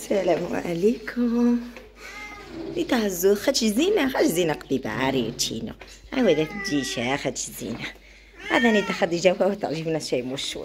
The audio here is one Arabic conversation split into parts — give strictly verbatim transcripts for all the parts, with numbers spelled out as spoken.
السلام عليكم. يتهزو خاتش زينه خاتش زينه قبيبه عريتينا عاوده تجيشها خاتش زينه هذا ني خديجه وهو تعجبنا شي مشون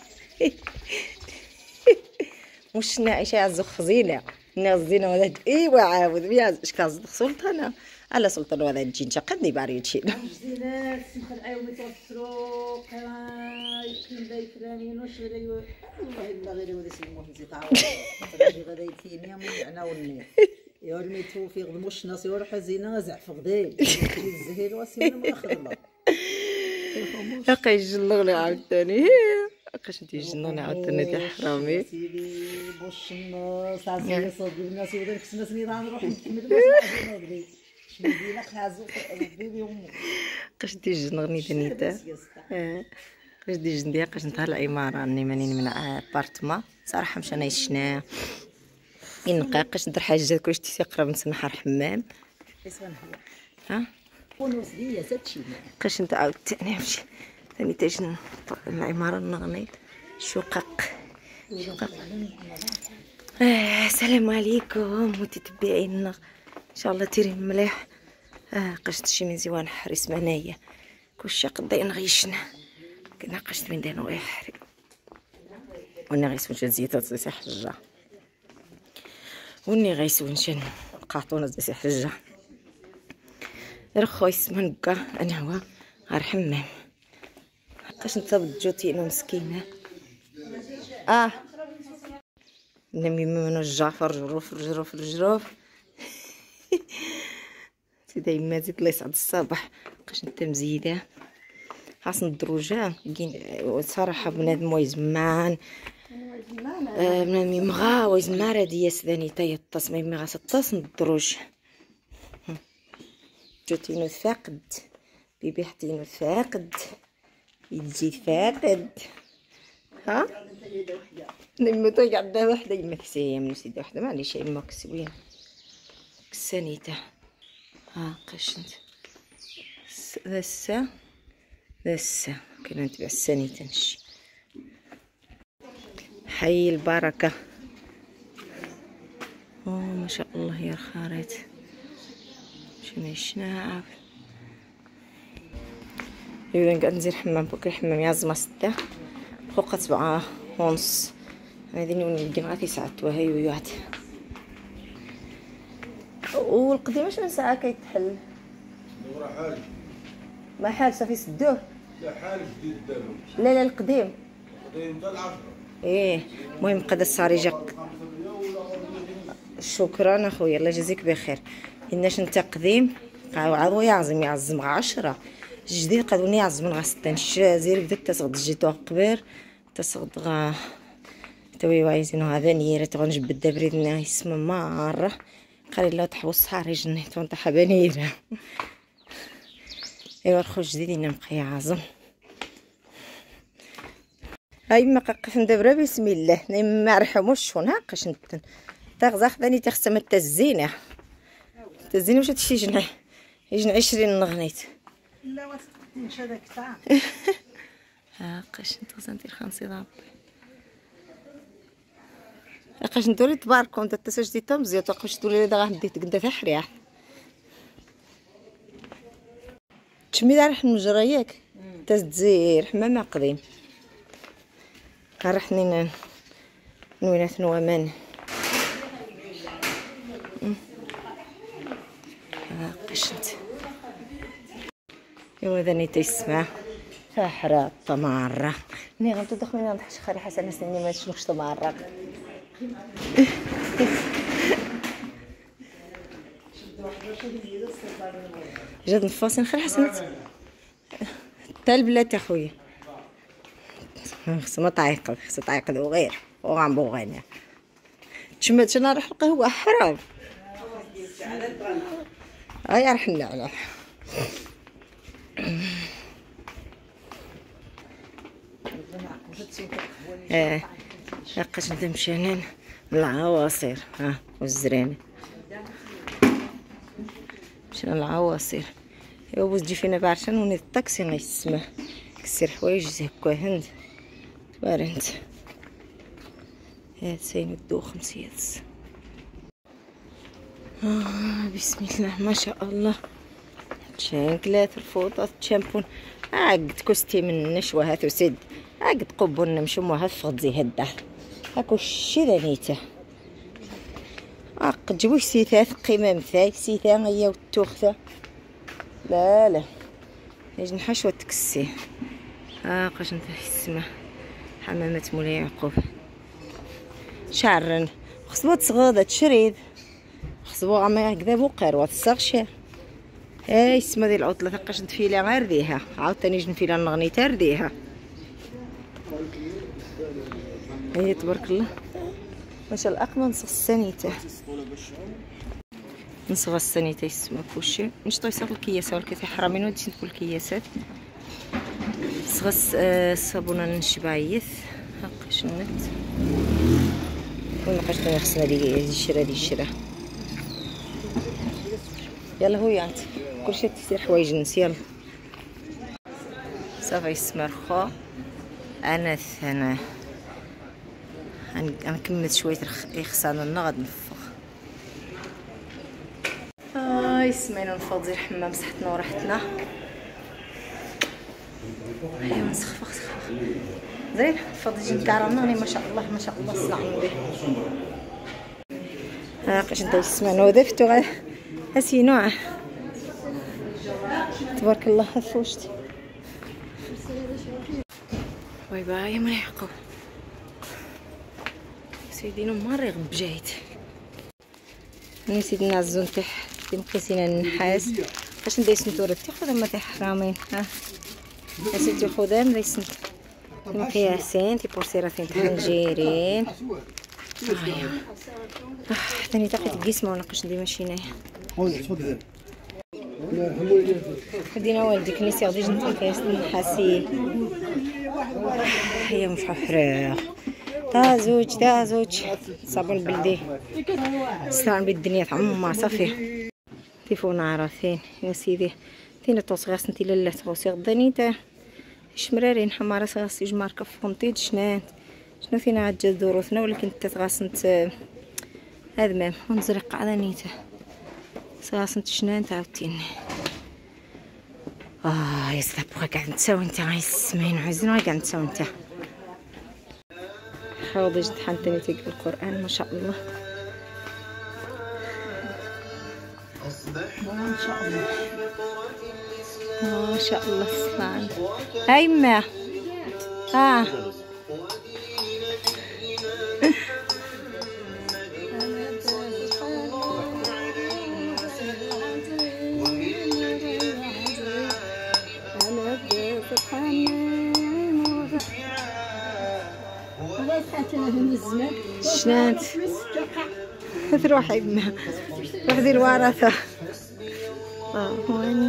مش نعيشه عزو خزينه الناس زينه ولا ايوا عاود يا شكاز سلطانه على سلطان ولا تجي انت قدني باريتينا زينات سمحت عاومي تفسرو كاين داي فلانين واش غير والله الا غير ولي سلموه نزيد تعاود غادي يتيني من وني يا ولمي توفيق مش ناس يروح حزينه زعف غداي الزهير واسينا ما خدمه هاكا يجنوني عاوتاني هاكاش انتي يجنوني عاوتاني يا حرامي سيدي بوش الناس عزيز صدق الناس وداك الناس اللي غنروح نكمل باش نغدي شنو دينا خازو بيبي امك قاش انتي يجنوني دنيتا اه قاش دي جندي قاش نتاع العماره اني مانين من ابارتما صراحه مش انا يشنا ينقى قاش ندير حاجه كلشي تيقرا من سنحر حمام ها ونوس ليا ساتشي قاش انت عاود ثاني نمشي ثاني تاجن العماره النغنيط شقق شقق اه السلام عليكم متتبعينا ان شاء الله تيرين مليح اه قشت شي من زوان حريس منايا كلشي قضي نغيشنا كنا قشت من دانو يحري وانا غيسون جزيتات زي حجه وني غيسون شن قاطونه زي حجه رخو يسمن بكا انا هو غير حمام قاش نتا بجوتينا مسكينه اه نمي منو الجعفر جروف جروف جروف سيدي ما زيد الله يسعد الصباح قاش نتا مزيده حاصن الدروجه كاين صراحه بنادم ويزمان آه بنادم مغا ويزماره دياس ثاني تا يطاس ما يمغا سطاس الدروج جوتينو فاقد بيبي حتينو فاقد يجي فاقد ها نمو تو قعده وحده يما كسيه من سيده وحده معليش يما كسوين كسانيته ها قشنت لسه لسه كنا نتبع السانيته نشي حي البركه اوه ما شاء الله يا الخريط شنو شناعب اذا قاعد ندير حمام بكري حمام يعزم ستة فوق سبعة ونص هذه ندي مع تسعة وهي ويعد والقديم واش من ساعه كيتحل دورة حال ما حال صافي سدوه لا حال جديد دارو لا لا القديم القديم تاع العشرة ايه المهم قد الصاري جاك شكرا اخويا الله يجازيك بخير اناش انت قديم عاودو يعزم يعزم غا عشرة جديد قادوني يعزم غا ستة نشازير بدات تسغد جيتو قبير تسغد غا توي وايزينو هذا نيرت غنجبد دبريدنا يسمى مره قال لا تحوس صحاري جنيت وانت حبانيره ايوا الخو جديد نبقى عازم هاي ما قف ندبر بسم الله ما رحموش شون هاكاش نتن تغزا خداني تخسم التزينه التزينه واش هادشي جنع يجن عشرين نغنيت لا واش نمشي هذاك تاع هاكاش نتغزا ندير خمسة ضرب هاكاش ندوري تباركو انت تسجدي تمزيو توقفش تقولي لي غا ديت قدا تحريح تشمي ريح المجرى ياك تزير حمام قديم رحني نوينات نوامان قشنت ايوا ذاني تيسمع فحرة طمارة ني غنتدخل من عند خالي حسن سني ما شنوش طمارة جاد نفاصل خالي حسن تا البلاد يا خويا خصنا طايقه خصنا طايقه لو غير وغنبغي انا تشمت انا نروح القهوه حرام هيا رح نلعب اه لقيت نمشي هنا من العواصر ها والزرينه مشينا للعواصر ايوا بوز تجي فينا بعرشان وني الطاكسي غيسمع كسر حوايج هكا هند تبارنت هاد ساين الدو خمسيات آه بسم الله ما شاء الله. شانكلات الفوطات تشامبون عقد كستي من نشوة هاثو سد عقد قبون نمشو مهفق زي هدا هاكو الشي ذانيته عقد جوش سيثاث قيمة مثاي سيثا هي والتوخثة لا لا يجي نحشوة تكسي ها قاش نتا السما حمامات مولاي يعقوب شعرن خصبو تصغوضة تشريد خصبو عما هكذا بوقر واتساغشا هاي السما ديال العطلة ثقاش نتفيلها غير ديها عاوتاني نجي نفيلها نغني تار ديها هي تبارك الله ما شاء الله اقمى نصغ السنيته نصغ السنيته يسمى كلشي نشطو يساق الكياسه ولكن حرامين وديت نقول الكياسات صغ الصابونه نشبعيث هاكاش النت ونبقاش نغسل هادي الشرا ديال الشرا يلا هو انت كلشي تسير حوايج نس يلا صافي يسمى رخا انا انا انا كملت شويه يخصانا لنا غادي نفخ هاي سمينا نفوض زي الحمام صحتنا ورحتنا ايوا نسخفخ سخفخ زين فاضي جي نكرمني ما شاء الله ما شاء الله صنع به ها قاش انت يسمعنا ودفتو غير هاسي نوع تبارك الله هفوشتي باي باي ما يحقو سيدينا ماري غب جايت ني سيدنا الزون تاع مقيسين النحاس باش نديس نتورتي خدام ما تاع حرامين ها اسيتي خدام ديس مقياسين تي بورسيراتين تحنجيرين هايا حتى تاقيت القسمه وناقش ندير ماشي هنايا خدينا والدي كنيسي غادي نجي نقيس النحاسي هي مش حفراغ تا زوج تا زوج صابون بلدي استعان بالدنيا تعمر صافي تيفون عرفين يا سيدي تينا توصغاس نتي لاله توصي غداني تا شمرارين حمارة صغاس يجمار كفهم تيد شنان شنو فينا عاد دروثنا ولكن تتغاسنت هذا مام ونزرق على نيته صغاسنت شنان تعاودتيني اه يا سلام بغا قاعد نتساوي نتا غاي السمين عايزين قاعد نتساوي نتا حاضي جد حنتني تقرا القران ما شاء الله ما شاء الله ما شاء الله سبحان هاي ما ها شنات تروحي بما وحدي الورثة اه هواني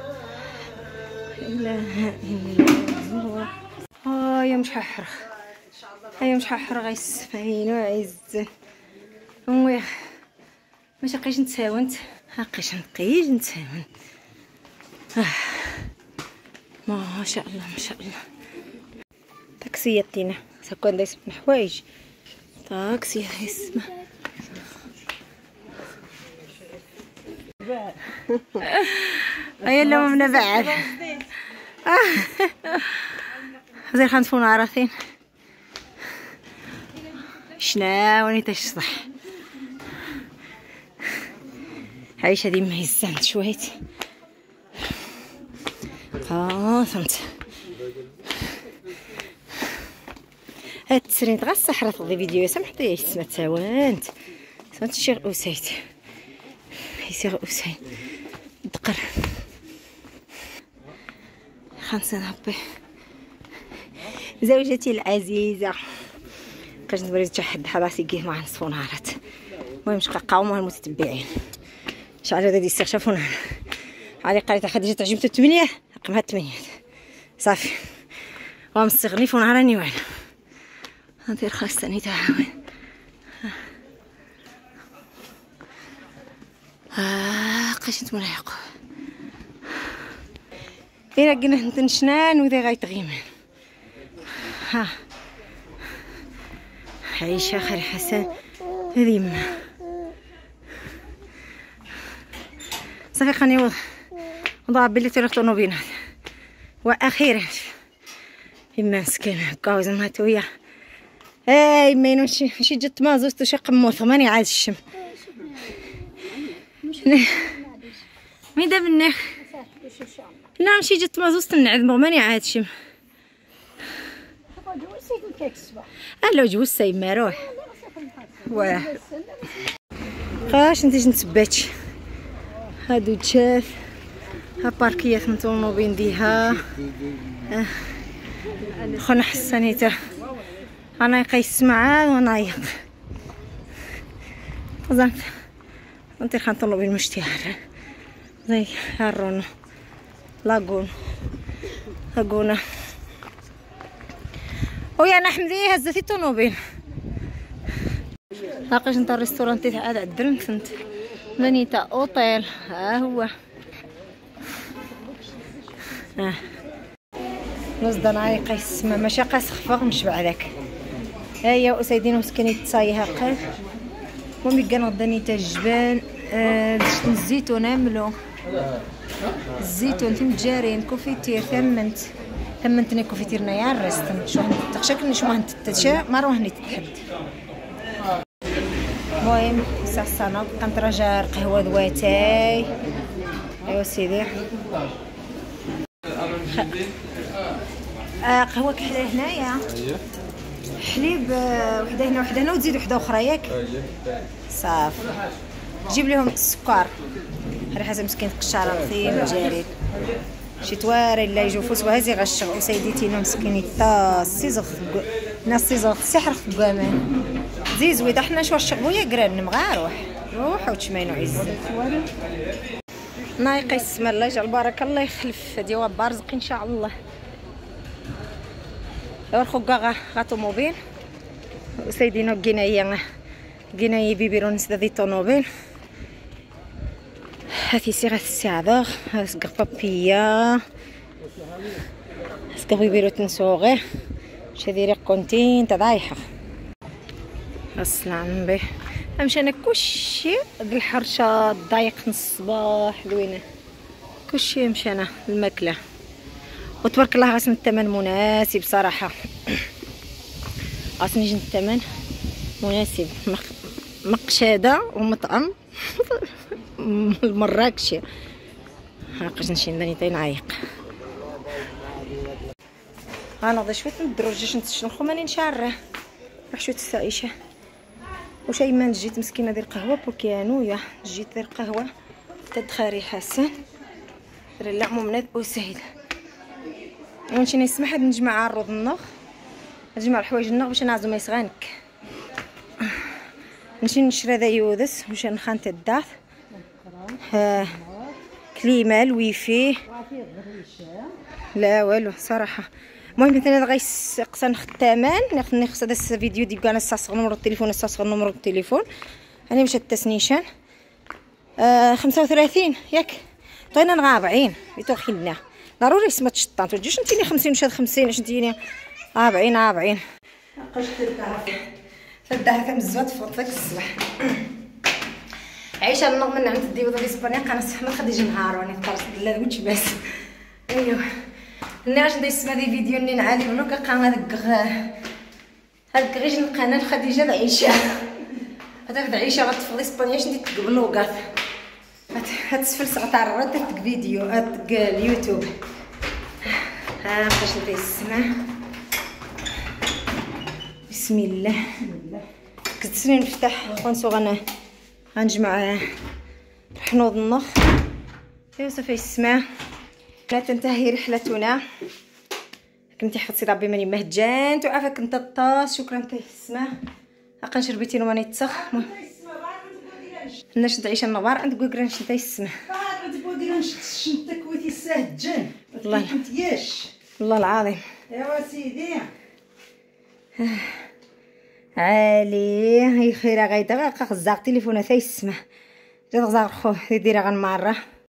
لا اله الا الله هايا مش ححرخ هايا مش ححرخ غيسفين وعز امي ما شقيش نتساونت هاقيش نقيش نتساون آه. ما شاء الله ما شاء الله تاكسي يطينا سكون دايس من حوايج تاكسي اسمه هيا لو من بعد زي خنفون عراثين شناوني تشصح عايشة دي مهزان شويت اه فهمت هاد التسرين غا الصحراء تغضي فيديو سامحتي يا سما تاوانت سمعت الشيخ أسيد الشيخ أسيد دقر خمسة نهبي زوجتي العزيزة كاش نبرز تا حد حراسي كيه مع نصفو نهارات المهم شقا قاوموا المتتبعين شعر هذا يستكشفون علي قالت خديجة عجبتو الثمانية رقمها الثمانية صافي ومستغني فون عراني وانا ندير خاصني تعاون اه قشنت ملاحق إلا قلنا نتنشنان وذي غايتغيمان ها عيشة خير حسن هذه ما صافي خاني وضرب بلي تيري طونوبينات. واخيرا يما مسكينه هكا وزعما ويا اي مينو ماشي ماشي جات مازوت شي قموط ماني عاد الشم مي دابا النخ لا ماشي جات مازوت نعدمو ماني عاد الشم الا جوز سايما روح واه فاش نتيجي نتباتش هادو تشاف ها باركيات من طونوبين ديها آه. خونا حسانيته انا يقيس معاه ونعيط زعما انت خان طونوبين مشتهر زي هارون لاغون لاغونا ويا انا حمدي هزتي طونوبين لاقيت انت الريستورانتي تاع هذا عدرن فهمت بنيتا اوطيل ها هو اه نوزدان عايقه السما ماشي قاس خفاق نشبع لك هيا اسيدين مسكيني تصايها قال المهم كان غداني تا الجبال آه الزيتون عملو الزيتون تم جارين كوفيتير ثمنت ثمنتني كوفيتير نيا الرستم شو تخشكني شو ما تتشا ما روحني تتحد المهم ساعه السنه كنت راجع قهوه دواتاي ايوا سيدي آه قهوه كحله هنايا حليب وحده هنا وحده هنا وتزيد وحده اخرى ياك صافي جيب لهم السكر على حسب مسكين قشاره مثيم جاري شي تواري لا يجوا فوس وهازي غشغ وسيديتينا مسكين طاس سيزغ ناس سيزغ سحر في كامان زيز ويدا حنا شو الشغبويه قران مغا روح روح وتشمينو عز نايقي السما الله يجعل البركه الله يخلف ديوا بارزق ان شاء الله الخوكا غا طوموبيل سيدينا كينايا كينايا بيبيرون سدي طوموبيل هاتي سيغا السعداغ سكر بابيا سكر بيبيرو تنسوغي شديري كونتين تضايحه السلام به امشي انا كلشي الحرشه ضايق الصباح زوينه كلشي مشى انا الماكله وتبارك الله غاسم الثمن مناسب صراحه غاسم يجي الثمن مناسب مقشاده ومطعم المراكشي هاقاش نمشي نداني نعيق انا غدا شويه ندروجش نتشنخو ماني نشعره راح شويه السائشه وشي ما جيت مسكينه دير قهوه بوكيانويا جيت دير قهوه تدخاري حسن دري لا ممناد وسهيل ونمشي نسمح نجمع الرز النغ نجمع الحوايج النغ باش نعزو ما يسغانك نمشي نشري هذا يودس باش نخان الدار ها كليمه الويفي لا والو صراحه المهم مثلا غيس قصا الثمن ناخذ نخص هذا الفيديو ديال انا نستغل نمر التليفون نستغل نمر التليفون انا مشات التسنيشان آه خمسة وثلاثين ياك طينا نغابعين يتوخيلنا ضروري سما تشطان تجيش نتيني خمسين وشاد خمسين اش نتيني أربعين أربعين قشت الدهر الدهر كان بزاف فوق داك الصباح عيشه النغ من عند الديوضه ديال اسبانيا قنص احمد خديجه نهار راني طرت لا وش بس ايوا الناس ندير اسمها دي فيديو ني نعالي بلو كان هذاك هذاك غير القناه خديجه عيشه هذاك عيشه غتفضي اسبانيا شنو تقبلو كاع هتسفل سقطار راه درت فيديو هاد اليوتيوب ها باش ندير السمع بسم الله كنت سنين نفتح كونسو غنا غنجمع حنوض النخ ايوا صافي السمع لا تنتهي رحلتنا كنتي حفظتي ربي ماني مهجان تعافاك انت الطاس شكرا انت السمع هاكا شربتي ماني تسخ الناس تعيش النهار عند كوكرانش نتا يسمع عاد كوكرانش شنت كويتي ساهجان والله كنتياش والله العظيم ايوا سيدي علي هي خيره غايده غا غزاق تليفونه تا يسمع جات غزاق خو ديرها غنمره